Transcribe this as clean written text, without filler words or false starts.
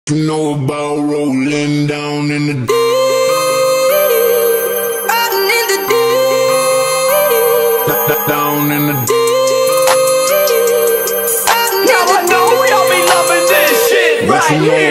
You know about rolling down in the deep. Down in the deep. Down in the deep. Now I know y'all be loving this shit right here.